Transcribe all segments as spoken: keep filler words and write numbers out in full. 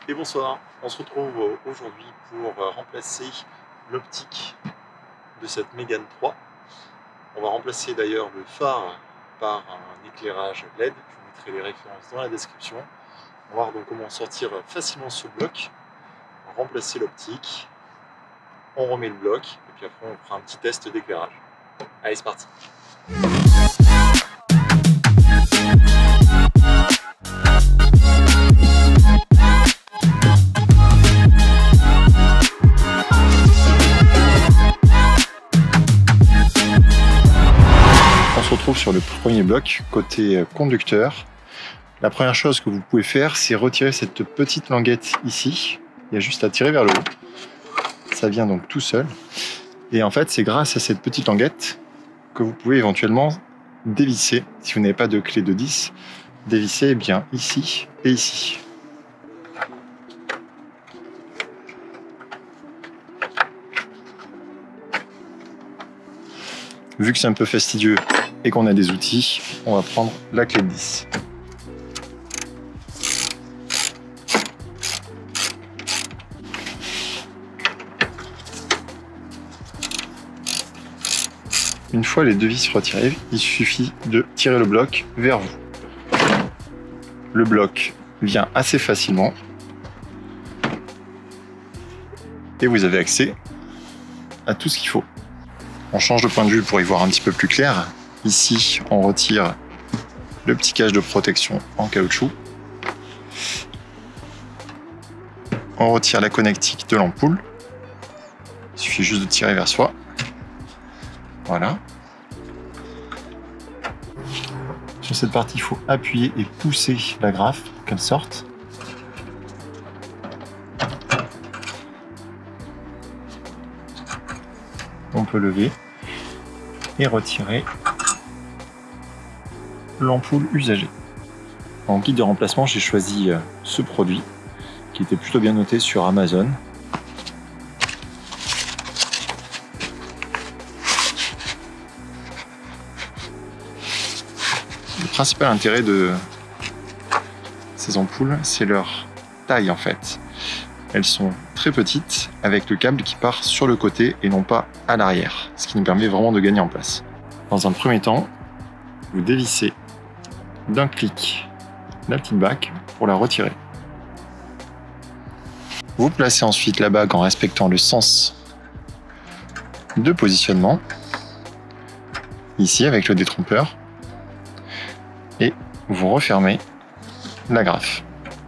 Et bonsoir, on se retrouve aujourd'hui pour remplacer l'optique de cette Mégane trois. On va remplacer d'ailleurs le phare par un éclairage L E D, je vous mettrai les références dans la description. On va voir donc comment sortir facilement ce bloc, remplacer l'optique, on remet le bloc et puis après on fera un petit test d'éclairage. Allez, c'est parti! On se retrouve sur le premier bloc, côté conducteur. La première chose que vous pouvez faire, c'est retirer cette petite languette ici. Il y a juste à tirer vers le haut. Ça vient donc tout seul. Et en fait, c'est grâce à cette petite languette que vous pouvez éventuellement dévisser. Si vous n'avez pas de clé de dix, dévisser bien ici et ici. Vu que c'est un peu fastidieux et qu'on a des outils, on va prendre la clé de dix. Une fois les deux vis retirées, il suffit de tirer le bloc vers vous. Le bloc vient assez facilement et vous avez accès à tout ce qu'il faut. On change de point de vue pour y voir un petit peu plus clair. Ici, on retire le petit cache de protection en caoutchouc. On retire la connectique de l'ampoule. Il suffit juste de tirer vers soi. Voilà. Sur cette partie, il faut appuyer et pousser la graffe pour qu'elle sorte. On peut lever et retirer l'ampoule usagée. En guide de remplacement, j'ai choisi ce produit qui était plutôt bien noté sur Amazon. Le principal intérêt de ces ampoules, c'est leur taille en fait. Elles sont très petites avec le câble qui part sur le côté et non pas à l'arrière, ce qui nous permet vraiment de gagner en place. Dans un premier temps, vous dévissez d'un clic la petite bague pour la retirer. Vous placez ensuite la bague en respectant le sens de positionnement, ici avec le détrompeur, et vous refermez la graffe.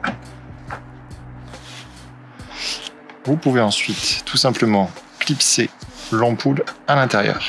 Vous pouvez ensuite tout simplement clipser l'ampoule à l'intérieur.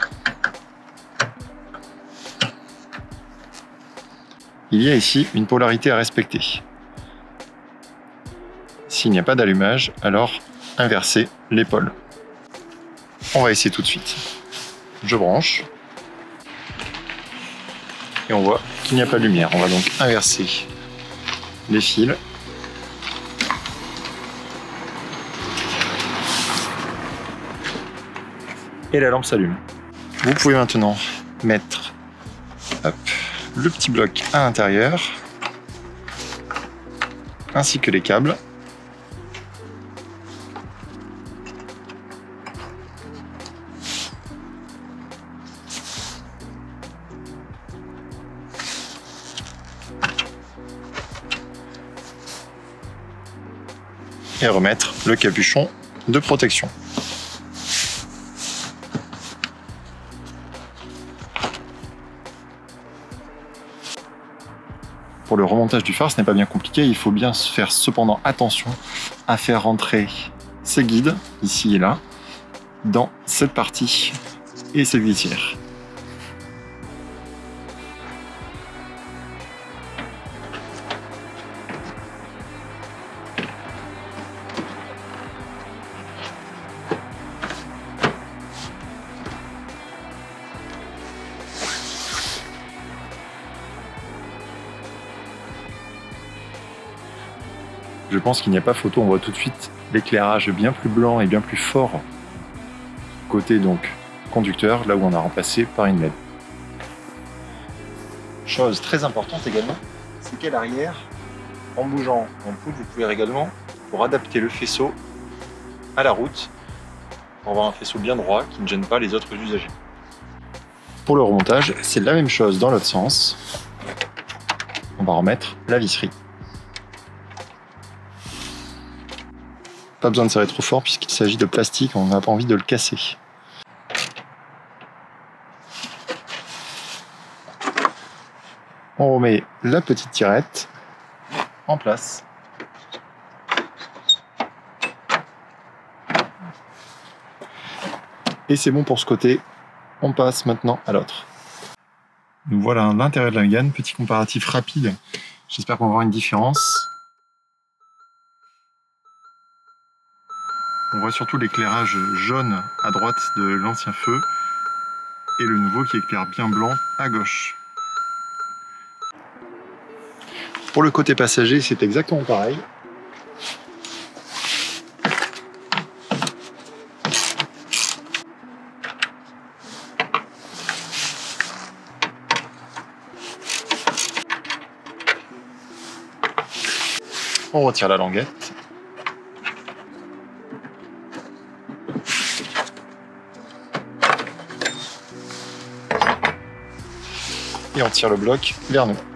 Il y a ici une polarité à respecter. S'il n'y a pas d'allumage, alors inversez les pôles. On va essayer tout de suite. Je branche. Et on voit qu'il n'y a pas de lumière. On va donc inverser les fils. Et la lampe s'allume. Vous pouvez maintenant mettre hop, le petit bloc à l'intérieur, ainsi que les câbles. Et remettre le capuchon de protection. Pour le remontage du phare, ce n'est pas bien compliqué, il faut bien faire cependant attention à faire rentrer ces guides, ici et là, dans cette partie et cette glissière. Je pense qu'il n'y a pas photo, on voit tout de suite l'éclairage bien plus blanc et bien plus fort côté donc conducteur, là où on a remplacé par une L E D. Chose très importante également, c'est qu'à l'arrière, en bougeant l'ampoule, vous pouvez également pour adapter le faisceau à la route, pour avoir un faisceau bien droit qui ne gêne pas les autres usagers. Pour le remontage, c'est la même chose dans l'autre sens. On va remettre la visserie. Pas besoin de serrer trop fort puisqu'il s'agit de plastique, on n'a pas envie de le casser. On remet la petite tirette en place. Et c'est bon pour ce côté. On passe maintenant à l'autre. Nous voilà à l'intérieur de la Mégane, petit comparatif rapide. J'espère qu'on va voir une différence. On voit surtout l'éclairage jaune à droite de l'ancien feu et le nouveau qui éclaire bien blanc à gauche. Pour le côté passager, c'est exactement pareil. On retire la languette. Et on tire le bloc vers nous.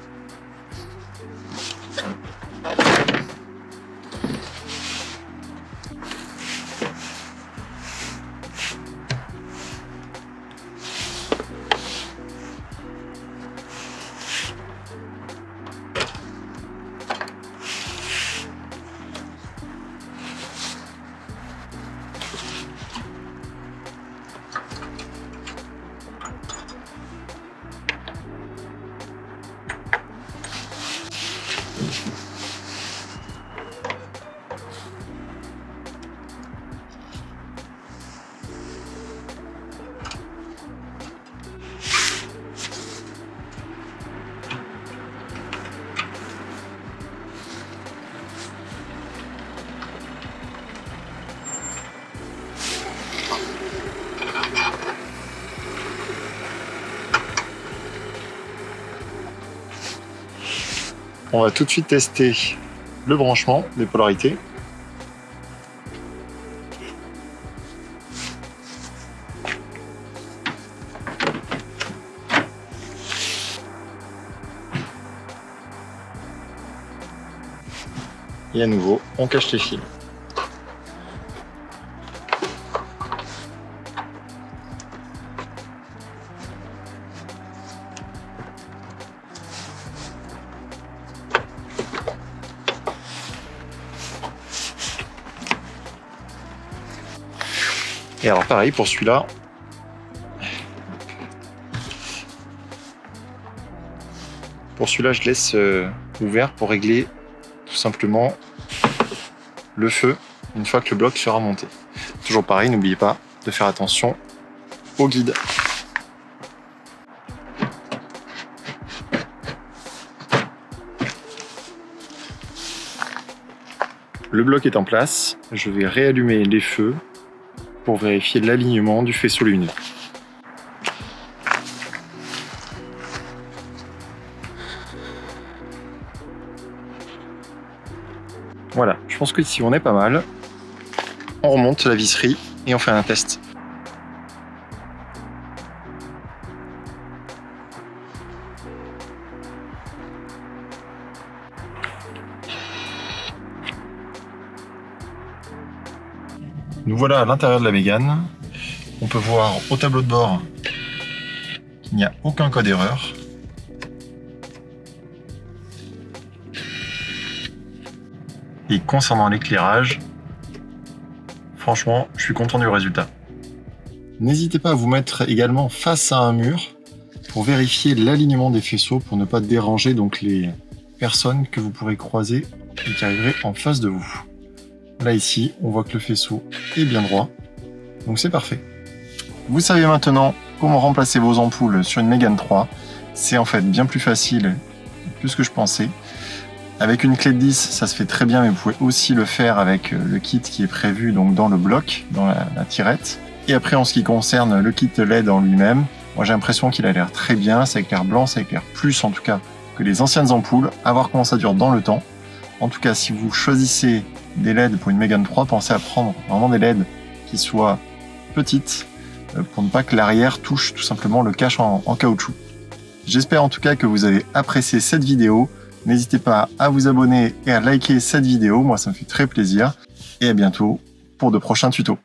On va tout de suite tester le branchement des polarités. Et à nouveau, on cache les fils. Et alors pareil pour celui-là. Pour celui-là, je laisse euh, ouvert pour régler tout simplement le feu une fois que le bloc sera monté. Toujours pareil, n'oubliez pas de faire attention au guide. Le bloc est en place, je vais réallumer les feux pour vérifier l'alignement du faisceau lumineux. Voilà, je pense que ici on est pas mal. On remonte la visserie et on fait un test. Nous voilà à l'intérieur de la Mégane. On peut voir au tableau de bord qu'il n'y a aucun code erreur. Et concernant l'éclairage, franchement, je suis content du résultat. N'hésitez pas à vous mettre également face à un mur pour vérifier l'alignement des faisceaux pour ne pas déranger donc les personnes que vous pourrez croiser et qui arriveraient en face de vous. Là ici, on voit que le faisceau est bien droit, donc c'est parfait. Vous savez maintenant comment remplacer vos ampoules sur une Mégane trois. C'est en fait bien plus facile que ce que je pensais. Avec une clé de dix, ça se fait très bien, mais vous pouvez aussi le faire avec le kit qui est prévu donc dans le bloc, dans la, la tirette. Et après, en ce qui concerne le kit L E D en lui-même, moi j'ai l'impression qu'il a l'air très bien, ça éclaire blanc, ça éclaire plus en tout cas que les anciennes ampoules, à voir comment ça dure dans le temps. En tout cas, si vous choisissez des L E D pour une Mégane trois, pensez à prendre vraiment des L E D qui soient petites pour ne pas que l'arrière touche tout simplement le cache en, en caoutchouc. J'espère en tout cas que vous avez apprécié cette vidéo. N'hésitez pas à vous abonner et à liker cette vidéo, moi ça me fait très plaisir. Et à bientôt pour de prochains tutos.